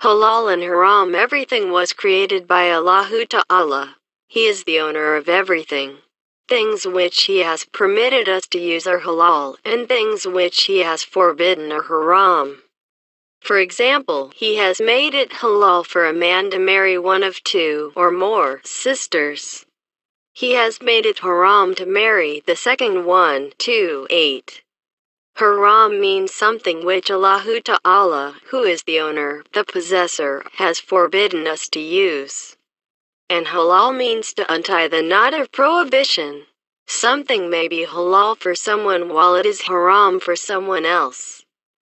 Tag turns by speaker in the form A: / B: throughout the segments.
A: Halal and Haram. Everything was created by Allahu Ta'ala. He is the owner of everything. Things which He has permitted us to use are halal, and things which He has forbidden are haram. For example, He has made it halal for a man to marry one of 2 or more sisters. He has made it haram to marry the second one, 2, 8. Haram means something which Allahu Ta'ala, who is the owner, the possessor, has forbidden us to use. And halal means to untie the knot of prohibition. Something may be halal for someone while it is haram for someone else.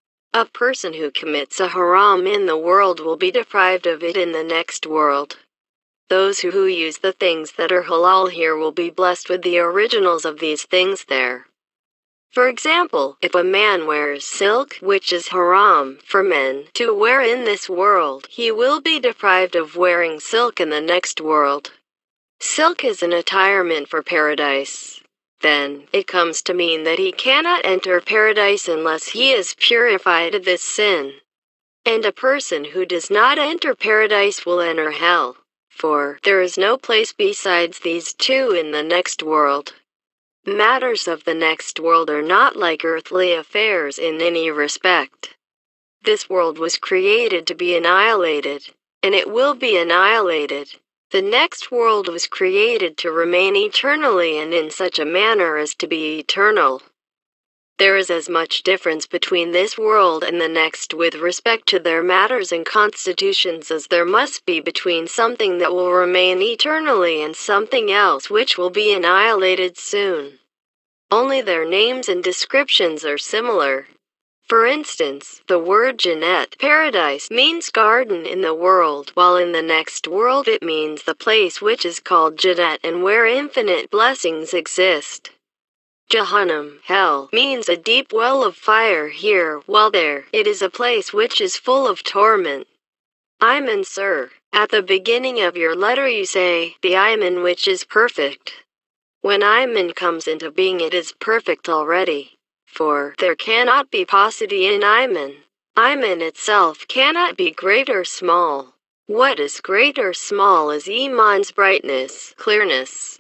A: A person who commits a haram in the world will be deprived of it in the next world. Those who use the things that are halal here will be blessed with the originals of these things there. For example, if a man wears silk, which is haram for men to wear in this world, he will be deprived of wearing silk in the next world. Silk is an attirement for paradise. Then, it comes to mean that he cannot enter paradise unless he is purified of this sin. And a person who does not enter paradise will enter hell, for there is no place besides these 2 in the next world. Matters of the next world are not like earthly affairs in any respect. This world was created to be annihilated, and it will be annihilated. The next world was created to remain eternally and in such a manner as to be eternal. There is as much difference between this world and the next with respect to their matters and constitutions as there must be between something that will remain eternally and something else which will be annihilated soon. Only their names and descriptions are similar. For instance, the word Jannat, paradise, means garden in the world, while in the next world it means the place which is called Jannat and where infinite blessings exist. Jahannam, hell, means a deep well of fire here, while there, it is a place which is full of torment. Iman, sir, at the beginning of your letter you say, the Iman which is perfect. When Iman comes into being it is perfect already. For there cannot be paucity in Iman. Iman itself cannot be great or small. What is great or small is Iman's brightness, clearness.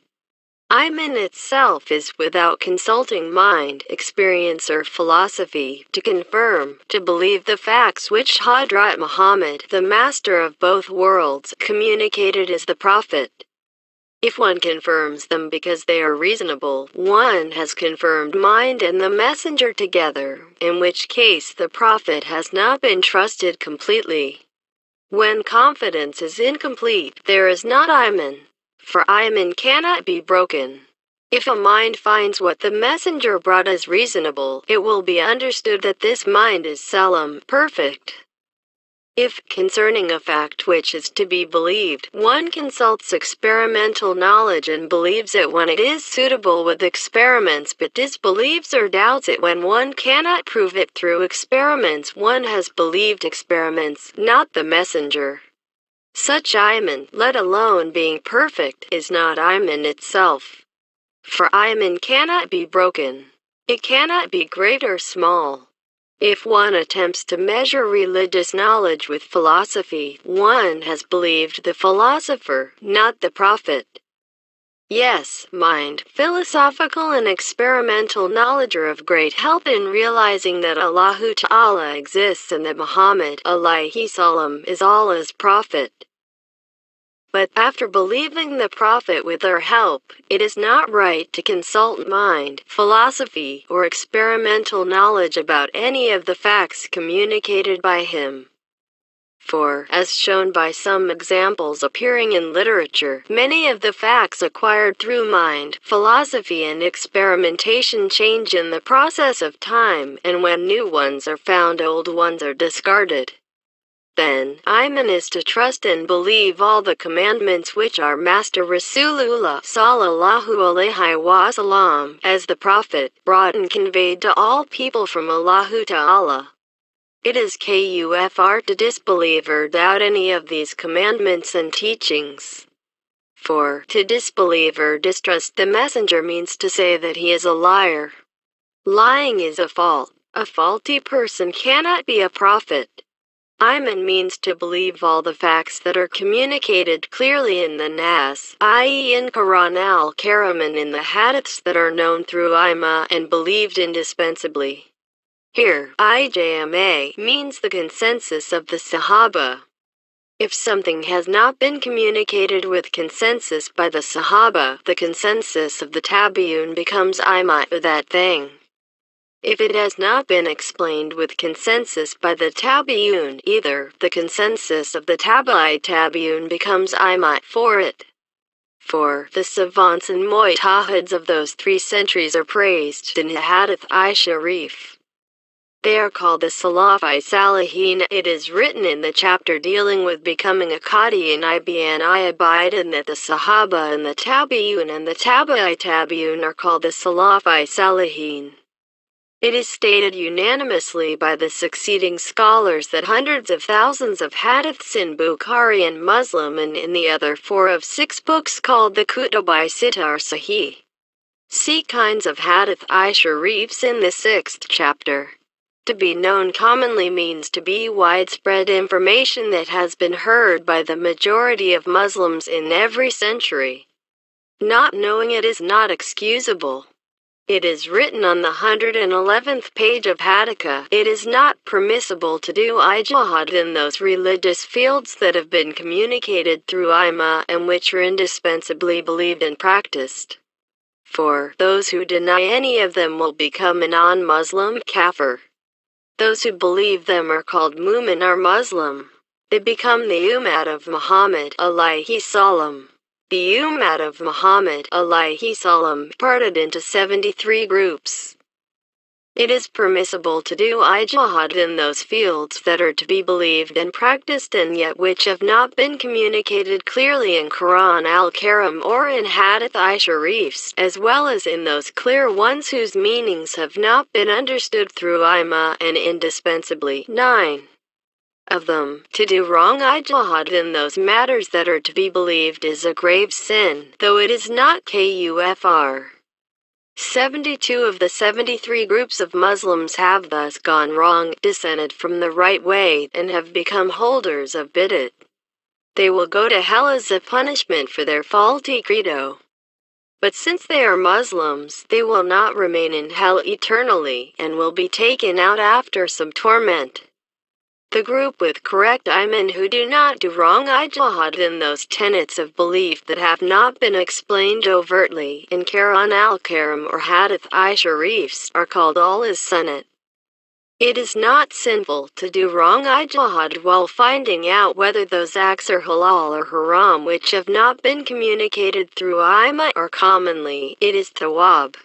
A: Iman itself is without consulting mind, experience or philosophy, to confirm, to believe the facts which Hadrat Muhammad, the master of both worlds, communicated as the Prophet. If one confirms them because they are reasonable, one has confirmed mind and the messenger together, in which case the Prophet has not been trusted completely. When confidence is incomplete, there is not Iman. For Iman cannot be broken. If a mind finds what the messenger brought as reasonable, it will be understood that this mind is salam, perfect. If, concerning a fact which is to be believed, one consults experimental knowledge and believes it when it is suitable with experiments but disbelieves or doubts it when one cannot prove it through experiments, one has believed experiments, not the messenger. Such Iman, let alone being perfect, is not Iman itself. For Iman cannot be broken. It cannot be great or small. If one attempts to measure religious knowledge with philosophy, one has believed the philosopher, not the Prophet. Yes, mind, philosophical and experimental knowledge are of great help in realizing that Allahu Ta'ala exists and that Muhammad, alayhi salam, is Allah's Prophet. But after believing the Prophet with their help, it is not right to consult mind, philosophy, or experimental knowledge about any of the facts communicated by him. For, as shown by some examples appearing in literature, many of the facts acquired through mind, philosophy and experimentation change in the process of time, and when new ones are found, old ones are discarded. Then, Iman is to trust and believe all the commandments which our Master Rasulullah sallallahu alaihi wasallam, as the Prophet, brought and conveyed to all people from Allahu Ta'ala. It is kufr to disbelieve or doubt any of these commandments and teachings. For, to disbelieve or distrust the messenger means to say that he is a liar. Lying is a fault. A faulty person cannot be a prophet. Iman means to believe all the facts that are communicated clearly in the Nas, i.e. in Quran al-Karim and in the hadiths that are known through Iman and believed indispensably. Here, ijma means the consensus of the Sahaba. If something has not been communicated with consensus by the Sahaba, the consensus of the Tabi'un becomes Iman for that thing. If it has not been explained with consensus by the Tabi'un either, the consensus of the Tabi'i Tabi'un becomes Iman for it. For the savants and mujtahids of those 3 centuries are praised in Hadith-i-Sharif. They are called the Salafi Salihin. It is written in the chapter dealing with becoming a Qadi in Ibn Abidin that the Sahaba and the Tabi'un and the Tabi'i Tabi'un are called the Salafi Salihin. It is stated unanimously by the succeeding scholars that hundreds of thousands of hadiths in Bukhari and Muslim and in the other 4 of 6 books called the Kutub-i Sitta are Sahih. See kinds of Hadith-i-Sharifs in the 6th chapter. To be known commonly means to be widespread information that has been heard by the majority of Muslims in every century. Not knowing it is not excusable. It is written on the 111th page of Hadith. It is not permissible to do ijtihad in those religious fields that have been communicated through Iman and which are indispensably believed and practiced. For those who deny any of them will become a non-Muslim kafir. Those who believe them are called mu'min or Muslim. They become the Ummah of Muhammad alayhi salam. The Ummah of Muhammad alayhi salam parted into 73 groups. It is permissible to do ijtihad in those fields that are to be believed and practiced and yet which have not been communicated clearly in Quran al-Karim or in Hadith-i-Sharifs, as well as in those clear ones whose meanings have not been understood through Iman and indispensably. 9. Of them, to do wrong ijtihad in those matters that are to be believed is a grave sin, though it is not kufr. 72 of the 73 groups of Muslims have thus gone wrong, dissented from the right way, and have become holders of bid'at. They will go to hell as a punishment for their faulty credo. But since they are Muslims, they will not remain in hell eternally, and will be taken out after some torment. The group with correct Iman who do not do wrong ijtihad in those tenets of belief that have not been explained overtly in Quran al-Karim or Hadith-i-Sharifs are called Allah's Sunnat. It is not sinful to do wrong ijtihad while finding out whether those acts are halal or haram which have not been communicated through Iman or commonly, it is thawab.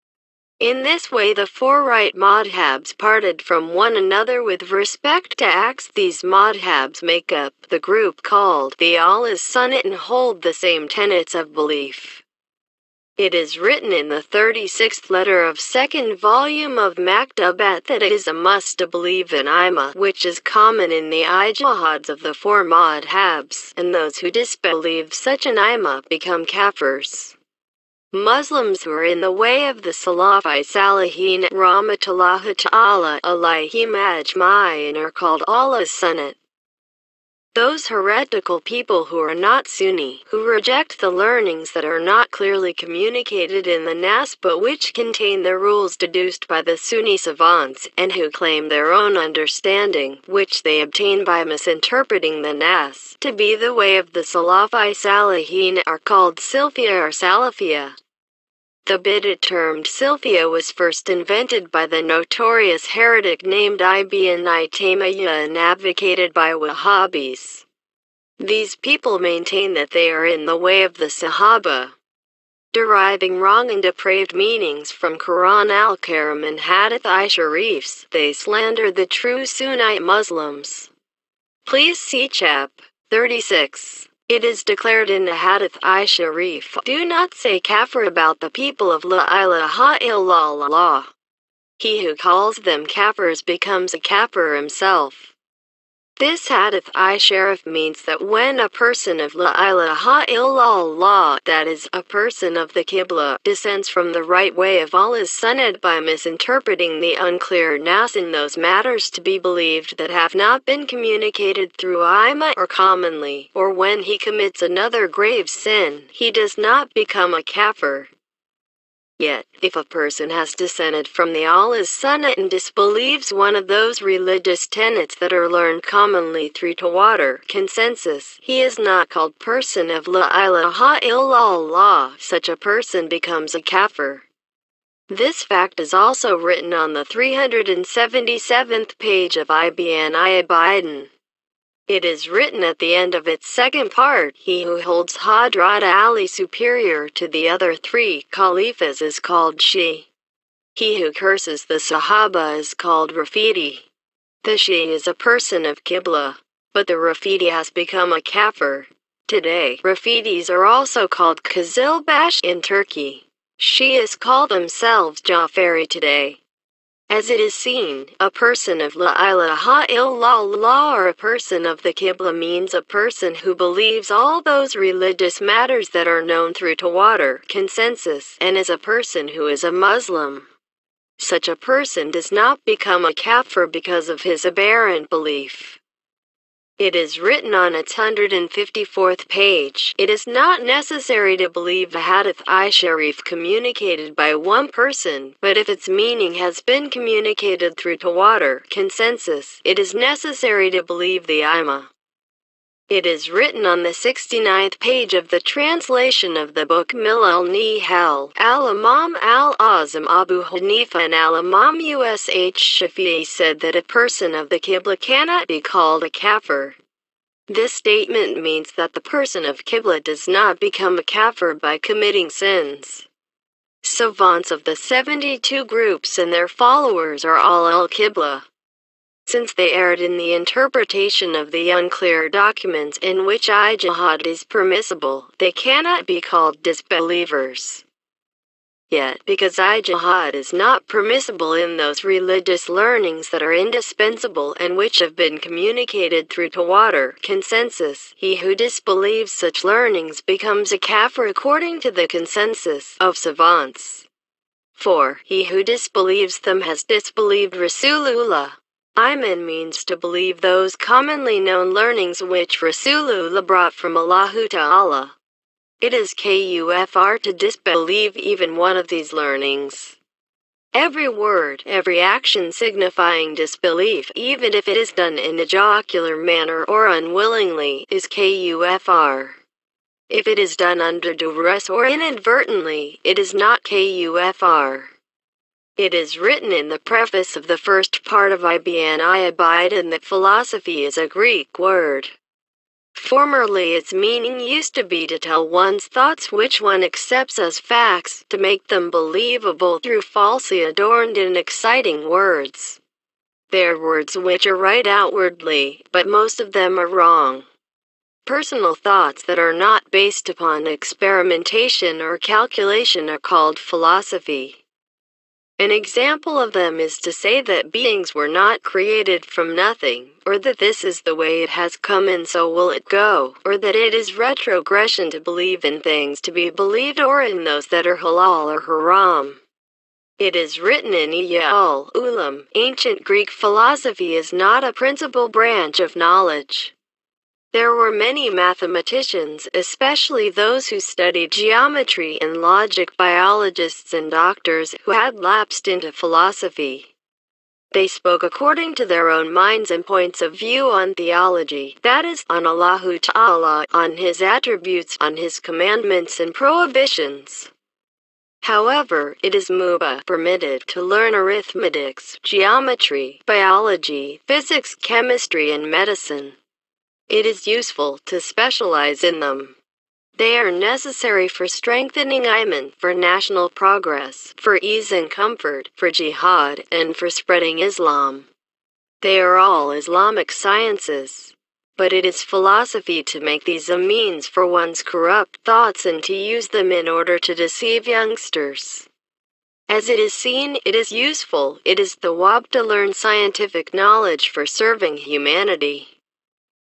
A: In this way the 4 right madhabs parted from one another with respect to acts. These madhabs make up the group called the Allah's Sunnat and hold the same tenets of belief. It is written in the 36th letter of 2nd volume of Maktubat that it is a must to believe in Iman, which is common in the ijtihads of the 4 madhabs, and those who disbelieve such an Iman become kafirs. Muslims who are in the way of the Salafi Salihin rahmatullahi ta'ala alayhim ajma'in are called Allah's Sunnat. Those heretical people who are not Sunni, who reject the learnings that are not clearly communicated in the Nas but which contain the rules deduced by the Sunni savants, and who claim their own understanding, which they obtain by misinterpreting the Nas, to be the way of the Salafi Salihin are called Silfiya or Salafiyah. The bid'ah termed Silfiya was first invented by the notorious heretic named Ibn Taymiyyah and advocated by Wahhabis. These people maintain that they are in the way of the Sahaba. Deriving wrong and depraved meanings from Quran al-Karim and Hadith-i-Sharifs, they slander the true Sunnite Muslims. Please see Chap. 36. It is declared in the Hadith-i-Sharif, do not say kafir about the people of La ilaha illallah. He who calls them kafirs becomes a kafir himself. This hadith sharif means that when a person of La ilaha illallah, that is, a person of the Qibla, descends from the right way of Allah's Sunnah by misinterpreting the unclear nas in those matters to be believed that have not been communicated through Iman or commonly, or when he commits another grave sin, he does not become a kafir. Yet, if a person has descended from the Allah's Sunnah and disbelieves one of those religious tenets that are learned commonly through tawatur consensus, he is not called person of La ilaha illallah. Such a person becomes a kafir. This fact is also written on the 377th page of Ibn Biden. It is written at the end of its second part, he who holds Hadrat Ali superior to the other three caliphs is called Shi. He who curses the Sahaba is called Rafidi. The Shi is a person of Qibla, but the Rafidi has become a kafir. Today, Rafidis are also called Kazilbash in Turkey. Shias call themselves Jafari today. As it is seen, a person of La ilaha illallah or a person of the Qibla means a person who believes all those religious matters that are known through tawatur consensus and is a person who is a Muslim. Such a person does not become a kafir because of his aberrant belief. It is written on its 154th page. It is not necessary to believe a hadith sharif communicated by one person, but if its meaning has been communicated through tawatur consensus, it is necessary to believe the Iman. It is written on the 69th page of the translation of the book Milal Nihal. Al-Imam Al-Azim Abu Hanifa and Al-Imam Ush Shafi'i said that a person of the Qibla cannot be called a kafir. This statement means that the person of Qibla does not become a kafir by committing sins. Savants of the 72 groups and their followers are all al-Qibla. Since they erred in the interpretation of the unclear documents in which jihad is permissible, they cannot be called disbelievers. Yet, because jihad is not permissible in those religious learnings that are indispensable and which have been communicated through tawatur consensus, he who disbelieves such learnings becomes a kafir according to the consensus of savants. For, he who disbelieves them has disbelieved Rasulullah. Iman means to believe those commonly known learnings which Rasulullah brought from Allahu Ta'ala. It is kufr to disbelieve even one of these learnings. Every word, every action signifying disbelief, even if it is done in a jocular manner or unwillingly, is kufr. If it is done under duress or inadvertently, it is not kufr. It is written in the preface of the first part of Ibn Biden that philosophy is a Greek word. Formerly its meaning used to be to tell one's thoughts which one accepts as facts, to make them believable through falsely adorned and exciting words. They are words which are right outwardly, but most of them are wrong. Personal thoughts that are not based upon experimentation or calculation are called philosophy. An example of them is to say that beings were not created from nothing, or that this is the way it has come and so will it go, or that it is retrogression to believe in things to be believed or in those that are halal or haram. It is written in Ulam, ancient Greek philosophy is not a principal branch of knowledge. There were many mathematicians, especially those who studied geometry and logic, biologists and doctors, who had lapsed into philosophy. They spoke according to their own minds and points of view on theology, that is, on Allahu Ta'ala, on His attributes, on His commandments and prohibitions. However, it is mubah, permitted, to learn arithmetics, geometry, biology, physics, chemistry and medicine. It is useful to specialize in them. They are necessary for strengthening Iman, for national progress, for ease and comfort, for jihad, and for spreading Islam. They are all Islamic sciences. But it is philosophy to make these a means for one's corrupt thoughts and to use them in order to deceive youngsters. As it is seen, it is useful, it is thawab to learn scientific knowledge for serving humanity.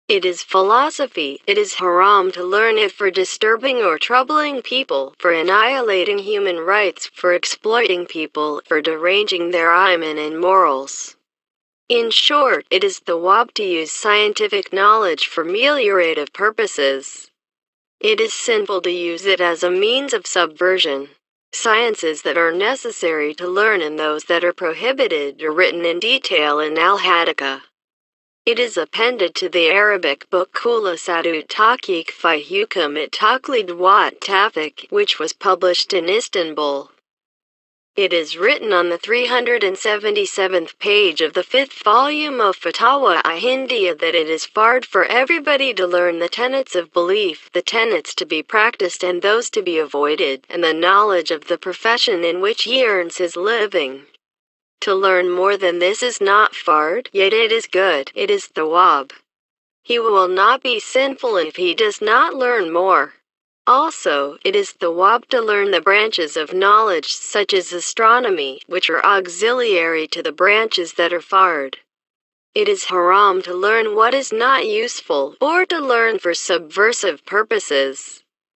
A: It is philosophy. It is haram to learn it for disturbing or troubling people, for annihilating human rights, for exploiting people, for deranging their Iman and morals. In short, it is thawab to use scientific knowledge for ameliorative purposes. It is sinful to use it as a means of subversion. Sciences that are necessary to learn and those that are prohibited are written in detail in Al-Hadika. It is appended to the Arabic book Khulasatut Tahqiq fi Hukm at Taqlid Wat Tafik, which was published in Istanbul. It is written on the 377th page of the 5th volume of Fatawa-i Hindiya that it is fard for everybody to learn the tenets of belief, the tenets to be practiced and those to be avoided, and the knowledge of the profession in which he earns his living. To learn more than this is not fard, yet it is good, it is thawab. He will not be sinful if he does not learn more. Also, it is thawab to learn the branches of knowledge such as astronomy, which are auxiliary to the branches that are fard. It is haram to learn what is not useful, or to learn for subversive purposes.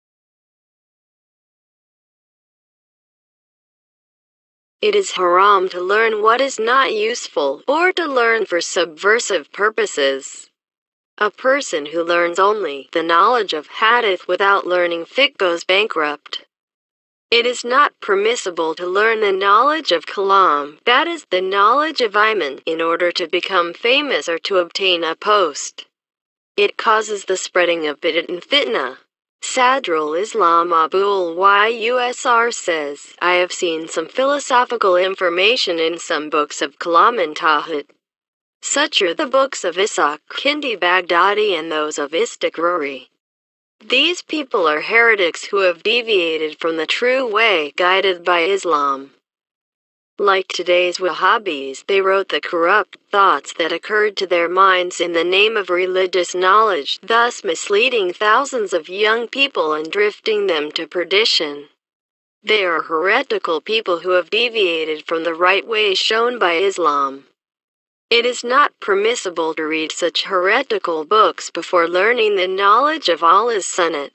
A: It is haram to learn what is not useful, or to learn for subversive purposes. A person who learns only the knowledge of hadith without learning fiqh goes bankrupt. It is not permissible to learn the knowledge of kalam, that is, the knowledge of Iman, in order to become famous or to obtain a post. It causes the spreading of bid'at and fitna. Sadrul Islam Abul Yusr says, I have seen some philosophical information in some books of Kalam and Tawhid. Such are the books of Ishaq, Kindi Baghdadi and those of Istiqrari. These people are heretics who have deviated from the true way guided by Islam. Like today's Wahhabis, they wrote the corrupt thoughts that occurred to their minds in the name of religious knowledge, thus misleading thousands of young people and drifting them to perdition. They are heretical people who have deviated from the right way shown by Islam. It is not permissible to read such heretical books before learning the knowledge of Allah's Sunnah.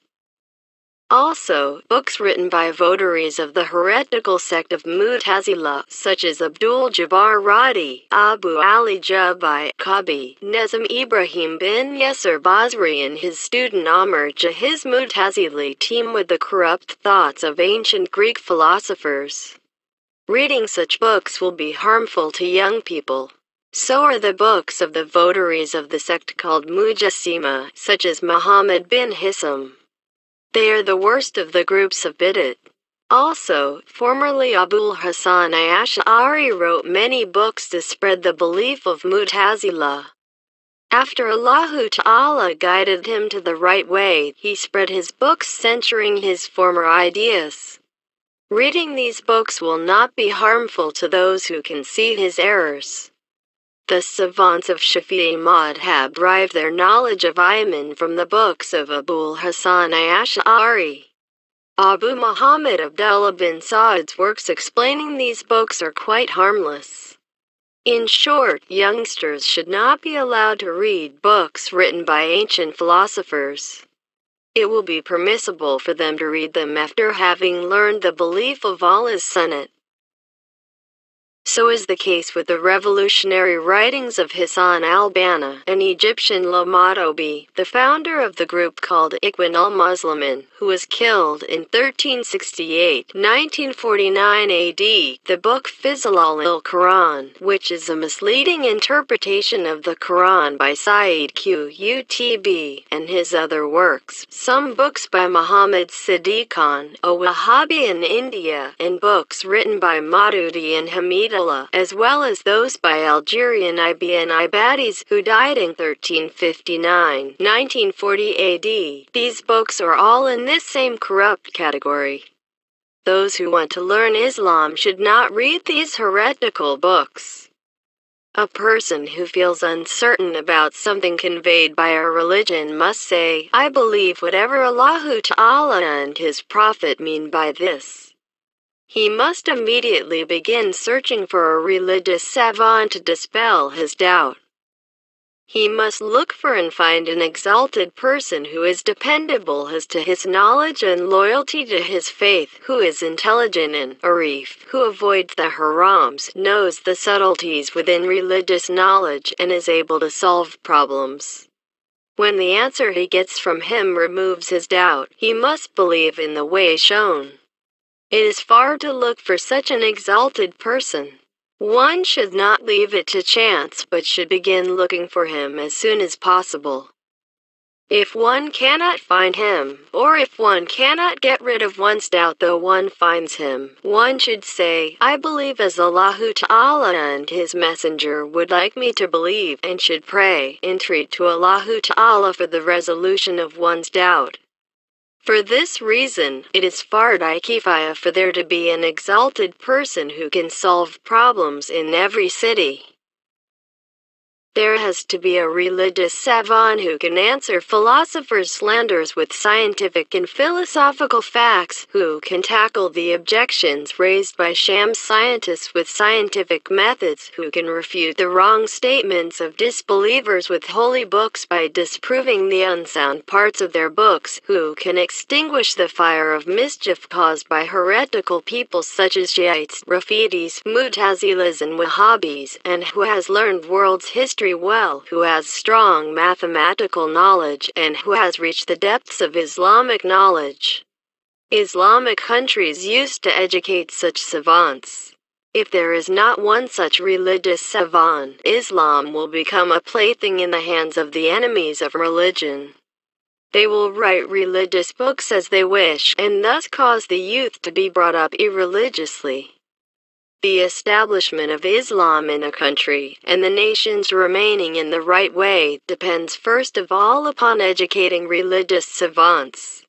A: Also, books written by votaries of the heretical sect of Mu'tazila, such as Abdul Jabbar Radi, Abu Ali Jabai, Kabi, Nizam Ibrahim bin Yasser Basri and his student Amr Jahiz Mu'tazili teem with the corrupt thoughts of ancient Greek philosophers. Reading such books will be harmful to young people. So are the books of the votaries of the sect called Mujassima, such as Muhammad bin Hisam. They are the worst of the groups of bid'at. Also, formerly Abul Hasan Ash'ari wrote many books to spread the belief of Mu'tazila. After Allah Ta'ala guided him to the right way, he spread his books censuring his former ideas. Reading these books will not be harmful to those who can see his errors. The savants of Shafi'i Madhab derive their knowledge of Iman from the books of Abul Hasan Ash'ari. Abu Muhammad Abdullah bin Sa'd's works explaining these books are quite harmless. In short, youngsters should not be allowed to read books written by ancient philosophers. It will be permissible for them to read them after having learned the belief of Allah's Sunnah. So is the case with the revolutionary writings of Hassan al-Banna, an Egyptian Lamadobi, the founder of the group called Ikhwan al-Muslimin, who was killed in 1368-1949 AD. The book Fizlal al-Quran, which is a misleading interpretation of the Quran by Sayyid Qutb, and his other works, some books by Muhammad Siddiq Khan, a Wahhabi in India, and books written by Maududi and Hamid, as well as those by Algerian Ibn Ibadis, who died in 1359-1940 AD. These books are all in this same corrupt category. Those who want to learn Islam should not read these heretical books. A person who feels uncertain about something conveyed by a religion must say, I believe whatever Allah Ta'ala and His Prophet mean by this. He must immediately begin searching for a religious savant to dispel his doubt. He must look for and find an exalted person who is dependable as to his knowledge and loyalty to his faith, who is intelligent and arif, who avoids the harams, knows the subtleties within religious knowledge, and is able to solve problems. When the answer he gets from him removes his doubt, he must believe in the way shown. It is far to look for such an exalted person. One should not leave it to chance, but should begin looking for him as soon as possible. If one cannot find him, or if one cannot get rid of one's doubt though one finds him, one should say, I believe as Allahu Ta'ala and His Messenger would like me to believe, and should pray, entreat to Allahu Ta'ala for the resolution of one's doubt. For this reason, it is fard kifaya for there to be an exalted person who can solve problems in every city. There has to be a religious savant who can answer philosophers' slanders with scientific and philosophical facts, who can tackle the objections raised by sham scientists with scientific methods, who can refute the wrong statements of disbelievers with holy books by disproving the unsound parts of their books, who can extinguish the fire of mischief caused by heretical people such as Shiites, Rafidis, Mu'tazilas and Wahhabis, and who has learned world's history well, who has strong mathematical knowledge, and who has reached the depths of Islamic knowledge. Islamic countries used to educate such savants. If there is not one such religious savant, Islam will become a plaything in the hands of the enemies of religion. They will write religious books as they wish, and thus cause the youth to be brought up irreligiously. The establishment of Islam in a country, and the nation's remaining in the right way, depends first of all upon educating religious savants.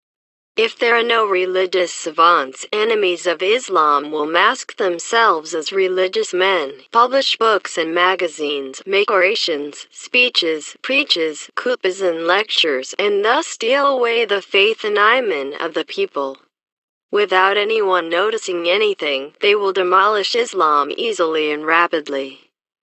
A: If there are no religious savants, enemies of Islam will mask themselves as religious men, publish books and magazines, make orations, speeches, preaches, khutbahs and lectures, and thus steal away the faith and Iman of the people. Without anyone noticing anything, they will demolish Islam easily and rapidly.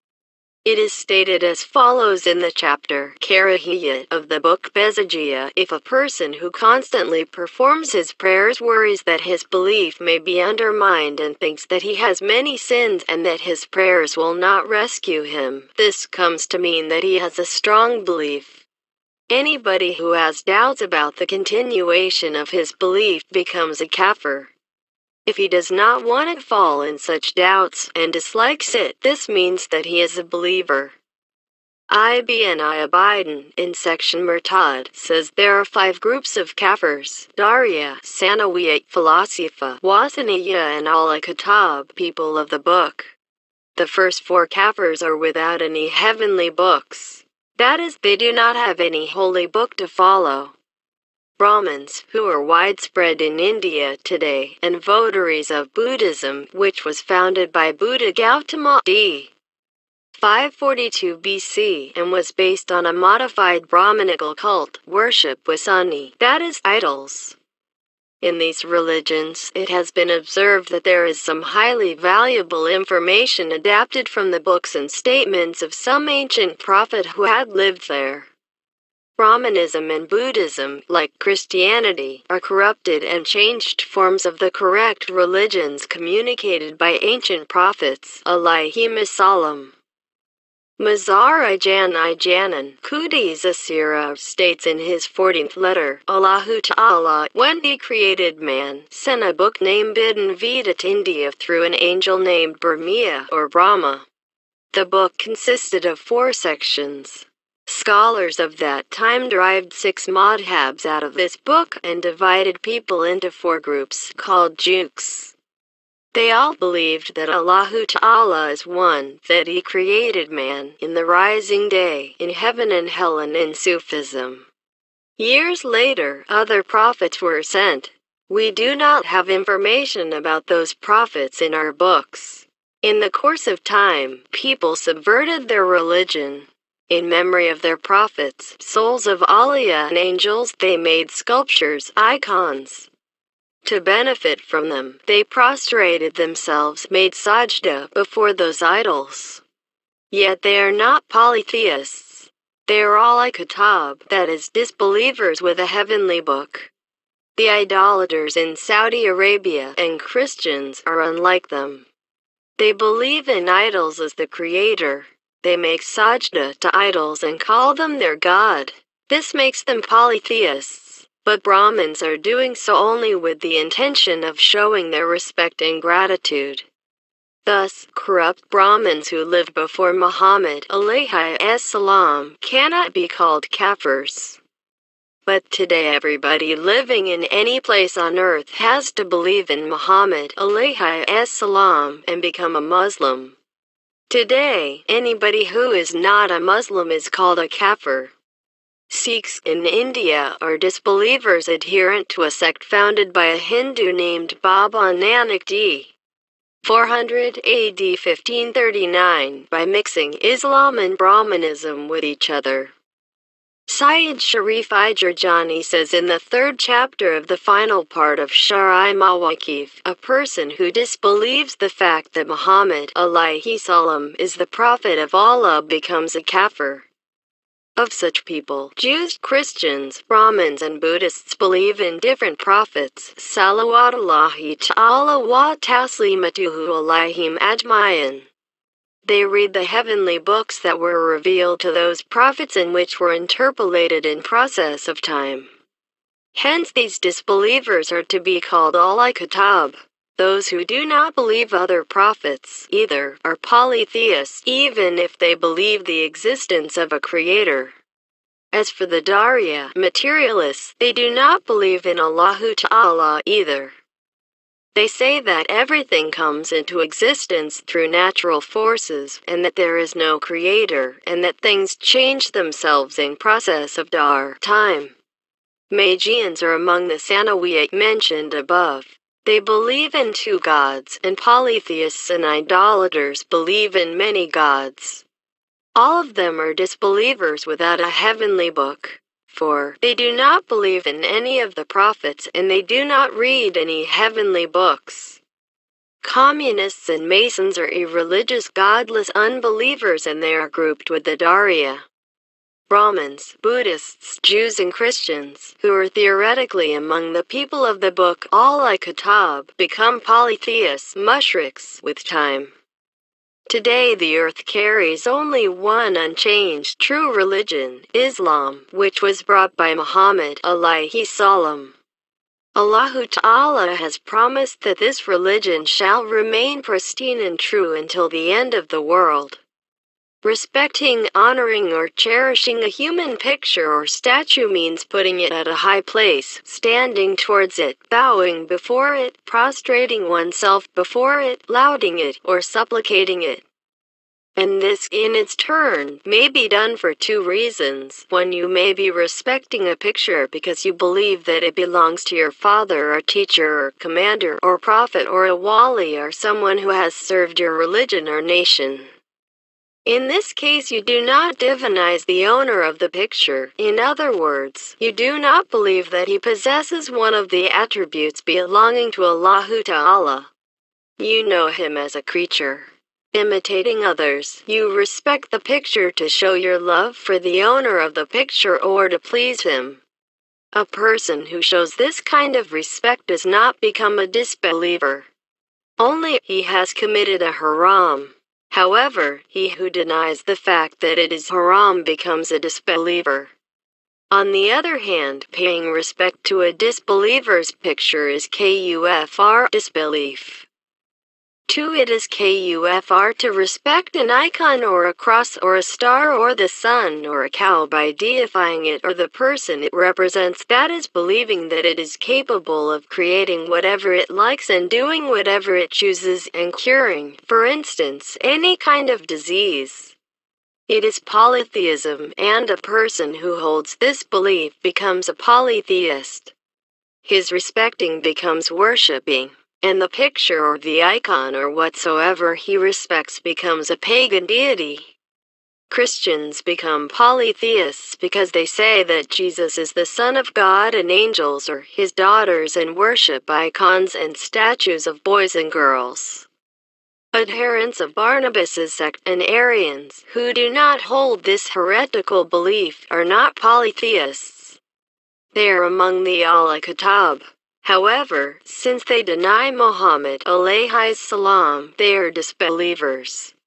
A: It is stated as follows in the chapter Karahiyat of the book Bezajiyah: if a person who constantly performs his prayers worries that his belief may be undermined and thinks that he has many sins and that his prayers will not rescue him, this comes to mean that he has a strong belief. Anybody who has doubts about the continuation of his belief becomes a kafir. If he does not want to fall in such doubts and dislikes it, this means that he is a believer. Ibn Abidin, in section Murtad, says there are 5 groups of kafirs: Daria, Sanawiya, Falasifa, Wasaniya and Al-Kitab, people of the book. The first 4 kafirs are without any heavenly books. That is, they do not have any holy book to follow. Brahmins, who are widespread in India today, and votaries of Buddhism, which was founded by Buddha Gautama d. 542 BC and was based on a modified Brahmanical cult, worship Wasani, that is, idols. In these religions, it has been observed that there is some highly valuable information adapted from the books and statements of some ancient prophet who had lived there. Brahmanism and Buddhism, like Christianity, are corrupted and changed forms of the correct religions communicated by ancient prophets, alayhimus salam. Mazar-i-Janan Qudis Asira states in his 14th letter, Allahu Ta'ala, when he created man, sent a book named Bidin Veda to India through an angel named Brahma or Brahma. The book consisted of 4 sections. Scholars of that time derived 6 madhabs out of this book and divided people into 4 groups, called jukes. They all believed that Allahu Ta'ala is one, that He created man, in the rising day, in heaven and hell and in Sufism. Years later, other prophets were sent. We do not have information about those prophets in our books. In the course of time, people subverted their religion. In memory of their prophets, souls of Aliyah and angels, they made sculptures, icons. To benefit from them, they prostrated themselves, made sajda before those idols. Yet they are not polytheists. They are all al-Kitab, that is, disbelievers with a heavenly book. The idolaters in Saudi Arabia and Christians are unlike them. They believe in idols as the creator. They make sajda to idols and call them their god. This makes them polytheists, but Brahmins are doing so only with the intention of showing their respect and gratitude. Thus, corrupt Brahmins who lived before Muhammad alayhi salam cannot be called kafirs. But today everybody living in any place on earth has to believe in Muhammad alayhi salam and become a Muslim. Today, anybody who is not a Muslim is called a kafir. Sikhs in India are disbelievers adherent to a sect founded by a Hindu named Baba Nanak d. 400 AD 1539 by mixing Islam and Brahmanism with each other. Syed Sharif Ijurjani says in the 3rd chapter of the final part of Shar-I Mawaqif, a person who disbelieves the fact that Muhammad alayhi salam is the prophet of Allah becomes a kafir. Of such people, Jews, Christians, Brahmins and Buddhists believe in different prophets, salawatullahi ta'ala wa taslimatuhu alayhim ajmayan. They read the heavenly books that were revealed to those prophets and which were interpolated in process of time. Hence these disbelievers are to be called al-Kitab. Those who do not believe other prophets, either, are polytheists, even if they believe the existence of a creator. As for the Darya, materialists, they do not believe in Allahu Ta'ala either. They say that everything comes into existence through natural forces, and that there is no creator, and that things change themselves in process of time. Magians are among the Sanawiyat mentioned above. They believe in 2 gods, and polytheists and idolaters believe in many gods. All of them are disbelievers without a heavenly book, for they do not believe in any of the prophets and they do not read any heavenly books. Communists and Masons are irreligious, godless unbelievers, and they are grouped with the Darya. Brahmins, Buddhists, Jews and Christians, who are theoretically among the people of the book al-Kitab, become polytheists, mushriks, with time. Today the earth carries only one unchanged true religion, Islam, which was brought by Muhammad alayhi salam. Allahu Ta'ala has promised that this religion shall remain pristine and true until the end of the world. Respecting, honoring, or cherishing a human picture or statue means putting it at a high place, standing towards it, bowing before it, prostrating oneself before it, lauding it, or supplicating it. And this, in its turn, may be done for 2 reasons. 1, you may be respecting a picture because you believe that it belongs to your father or teacher or commander or prophet or a wali or someone who has served your religion or nation. In this case you do not divinize the owner of the picture. In other words, you do not believe that he possesses one of the attributes belonging to Allahu Ta'ala. You know him as a creature. Imitating others, you respect the picture to show your love for the owner of the picture or to please him. A person who shows this kind of respect does not become a disbeliever. Only he has committed a haram. However, he who denies the fact that it is haram becomes a disbeliever. On the other hand, paying respect to a disbeliever's picture is kufr, disbelief. 2. It is kufr to respect an icon or a cross or a star or the sun or a cow by deifying it or the person it represents, that is, believing that it is capable of creating whatever it likes and doing whatever it chooses and curing, for instance, any kind of disease. It is polytheism, and a person who holds this belief becomes a polytheist. His respecting becomes worshipping. And the picture or the icon or whatsoever he respects becomes a pagan deity. Christians become polytheists because they say that Jesus is the Son of God and angels are his daughters and worship icons and statues of boys and girls. Adherents of Barnabas's sect and Arians who do not hold this heretical belief are not polytheists. They are among the Al-Kitab. However, since they deny Muhammad alayhi salam, they are disbelievers.